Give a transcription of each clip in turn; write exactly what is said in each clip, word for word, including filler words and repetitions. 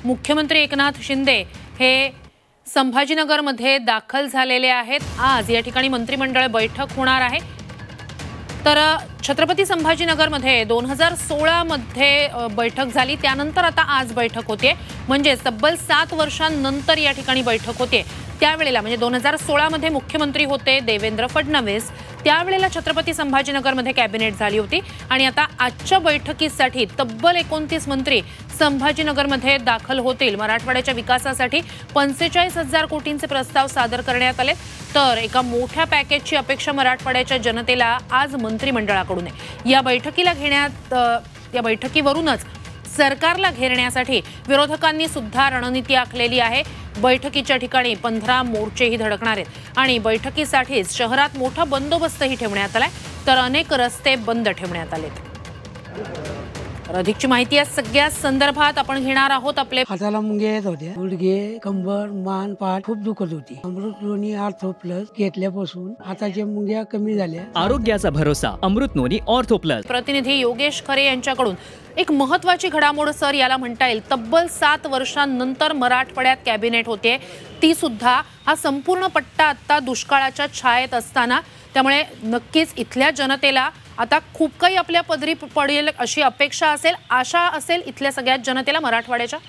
मुख्यमंत्री एकनाथ शिंदे हे संभाजीनगरमध्ये दाखल झालेले आहेत। आज या ठिकाणी मंत्रिमंडळ बैठक होणार आहे। तर छत्रपती संभाजीनगरमध्ये दोन हजार सोळा मध्ये बैठक झाली, त्यानंतर आता आज बैठक होते, म्हणजे तब्बल सात वर्षांनंतर या ठिकाणी बैठक होते। त्यावेळेला म्हणजे दोन हजार सोळा मध्ये मुख्यमंत्री होते देवेंद्र फडणवीस, त्यावेळेला छत्रपती संभाजीनगरमध्ये कॅबिनेट झाली होती आणि आता आजच्या बैठकीसाठी तब्बल एकोणतीस मंत्री संभाजीनगरमध्ये दाखल होतील। मराठवाड्याच्या विकासासाठी पंचेचाळीस हजार कोटींचे प्रस्ताव सादर करण्यात आले। तर एका मोठ्या पॅकेजची अपेक्षा मराठवाड्याच्या जनतेला आज मंत्रिमंडळाकडून आहे। या बैठकीला घेण्यात या बैठकीवरूनच सरकारला घेरण्यासाठी विरोधकांनी सुद्धा रणनीती आखलेली आहे। बैठकीच्या ठिकाणी पंधरा मोर्चेही धडकणार आहेत आणि बैठकीसाठीच शहरात मोठा बंदोबस्तही ठेवण्यात आलाय, तर अनेक रस्ते बंद ठेवण्यात आलेत। अधिकची माहिती या सगळ्या संदर्भात आपण घेणार आहोत। आपले हाताला मुंग्या येत होत्या, गुडघे, कंबर, मान, पाठ खूप दुखत होती। अमृत नोनी ऑर्थो प्लस घेतल्यापासून हाताच्या मुंग्या कमी झाल्या। आरोग्याचा भरोसा अमृत नोनी ऑर्थो प्लस। प्रतिनिधी योगेश खरे यांच्याकडून एक महत्त्वाची घडामोड सर याला म्हणता येईल। तब्बल सात वर्षांनंतर मराठवाड्यात कॅबिनेट होते, ती सुद्धा हा संपूर्ण पट्टा आता दुष्काळाच्या छायेत असताना, त्यामुळे नक्कीच इथल्या जनतेला आता खूप काही आपल्या पदरी पडेल अशी अपेक्षा असेल, आशा असेल इथल्या सगळ्याच जनतेला मराठवाड्याच्या।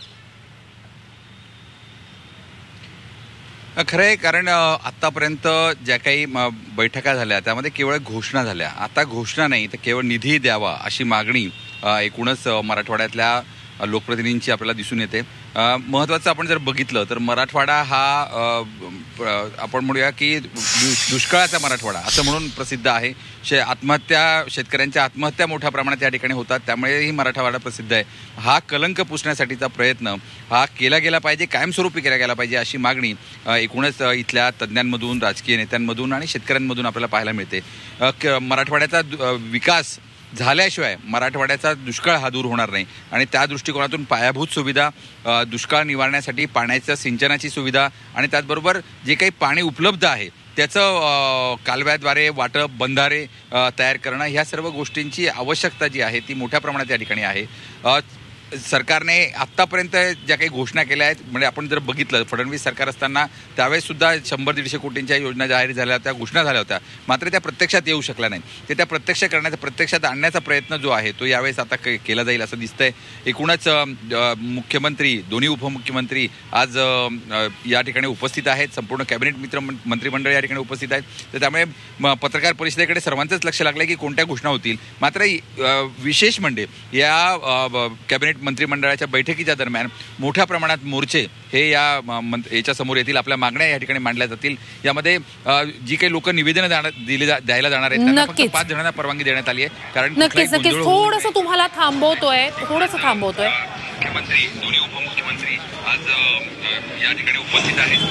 खरं आहे, कारण आतापर्यंत ज्या काही बैठका झाल्या त्यामध्ये केवळ घोषणा झाल्या। आता घोषणा नाही तर केवळ निधी द्यावा अशी मागणी एकूणच मराठवाड्यातल्या लोकप्रतिनिधींची आपल्याला दिसून येते। महत्त्वाचं आपण जर बघितलं तर मराठवाडा हा आपण म्हणूया की दुष्काळाचा मराठवाडा असं म्हणून प्रसिद्ध आहे। शे आत्महत्या शेतकऱ्यांच्या आत्महत्या मोठ्या प्रमाणात या ठिकाणी होतात, त्यामुळेही मराठवाडा प्रसिद्ध आहे। हा कलंक पुसण्यासाठीचा प्रयत्न हा केला गेला पाहिजे, कायमस्वरूपी केला गेला पाहिजे अशी मागणी एकूणच इथल्या तज्ज्ञांमधून, राजकीय नेत्यांमधून आणि शेतकऱ्यांमधून आपल्याला पाहायला मिळते। मराठवाड्याचा विकास झाल्याशिवाय मराठवाड्याचा दुष्काळ हा दूर होणार नाही आणि त्या दृष्टिकोनातून पायाभूत सुविधा, दुष्काळ निवारण्यासाठी पाण्याच्या सिंचनाची सुविधा आणि त्याचबरोबर जे काही पाणी उपलब्ध आहे त्याचं कालव्याद्वारे वाटप, बंधारे तयार करणं, ह्या सर्व गोष्टींची आवश्यकता जी आहे ती मोठ्या प्रमाणात या ठिकाणी आहे। सरकारने आत्तापर्यंत ज्या काही घोषणा केल्या आहेत, म्हणजे आपण जर बघितलं फडणवीस सरकार असताना त्यावेळेस सुद्धा शंभर दीडशे कोटींच्या योजना जाहीर झाल्या होत्या, घोषणा झाल्या होत्या, मात्र त्या प्रत्यक्षात येऊ शकल्या नाही। ते त्या प्रत्यक्ष करण्याचा, प्रत्यक्षात आणण्याचा प्रयत्न जो आहे तो यावेळेस आता केला जाईल असं दिसतंय। एकूणच मुख्यमंत्री, दोन्ही उपमुख्यमंत्री आज या ठिकाणी उपस्थित आहेत, संपूर्ण कॅबिनेट मित्र मंत्रिमंडळ या ठिकाणी उपस्थित आहेत। तर त्यामुळे पत्रकार परिषदेकडे सर्वांचंच लक्ष लागलं की कोणत्या घोषणा होतील। मात्र विशेष म्हणजे या कॅबिनेट मंत्रिमंडळाच्या बैठकीच्या दरम्यान मोठ्या प्रमाणात मोर्चे हे या याच्या समोर येतील, आपल्या मागण्या या ठिकाणी मांडल्या जातील। यामध्ये जी काही लोक निवेदन दिली द्यायला जाणार आहेत त्यांना फक्त पाच जणांना परवानगी देण्यात आली आहे। कारण नक्कीच नक्कीच थोडंसं तुम्हाला थांबवतोय थोडंसं थांबवतोय मुख्यमंत्री, दोन्ही उपमुख्यमंत्री आज या ठिकाणी उपस्थित आहेत।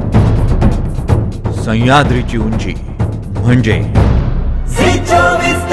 सह्याद्रीची उंची म्हणजे चोवीस